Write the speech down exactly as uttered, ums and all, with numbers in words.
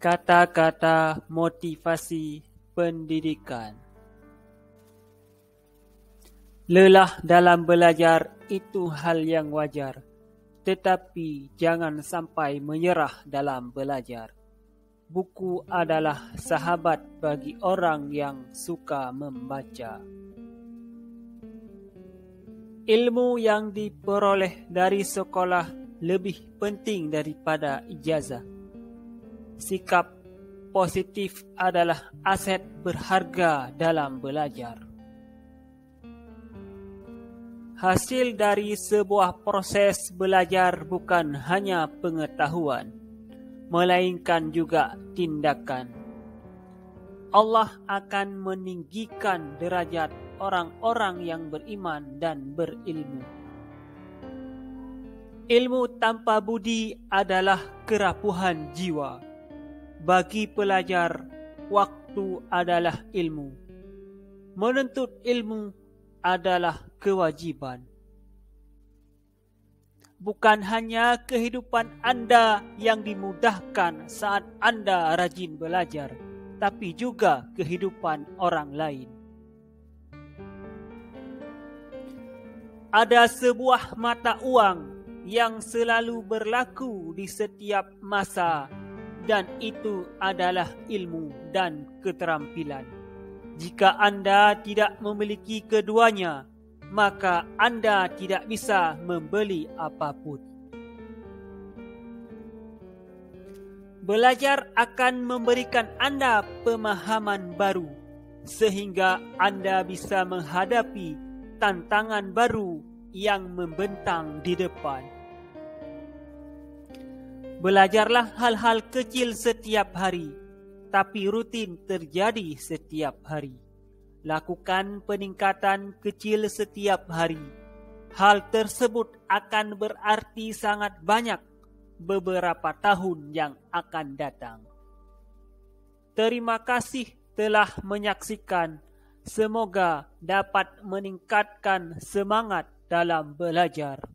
Kata-kata motivasi pendidikan. Lelah dalam belajar itu hal yang wajar, tetapi jangan sampai menyerah dalam belajar. Buku adalah sahabat bagi orang yang suka membaca. Ilmu yang diperoleh dari sekolah lebih penting daripada ijazah. Sikap positif adalah aset berharga dalam belajar. Hasil dari sebuah proses belajar bukan hanya pengetahuan, melainkan juga tindakan. Allah akan meninggikan derajat orang-orang yang beriman dan berilmu. Ilmu tanpa budi adalah kerapuhan jiwa. Bagi pelajar, waktu adalah ilmu. Menuntut ilmu adalah kewajiban. Bukan hanya kehidupan Anda yang dimudahkan saat Anda rajin belajar, tapi juga kehidupan orang lain. Ada sebuah mata uang yang selalu berlaku di setiap masa, dan itu adalah ilmu dan keterampilan. Jika Anda tidak memiliki keduanya, maka Anda tidak bisa membeli apapun. Belajar akan memberikan Anda pemahaman baru, sehingga Anda bisa menghadapi tantangan baru yang membentang di depan. Belajarlah hal-hal kecil setiap hari, tapi rutin terjadi setiap hari. Lakukan peningkatan kecil setiap hari. Hal tersebut akan berarti sangat banyak beberapa tahun yang akan datang. Terima kasih telah menyaksikan. Semoga dapat meningkatkan semangat dalam belajar.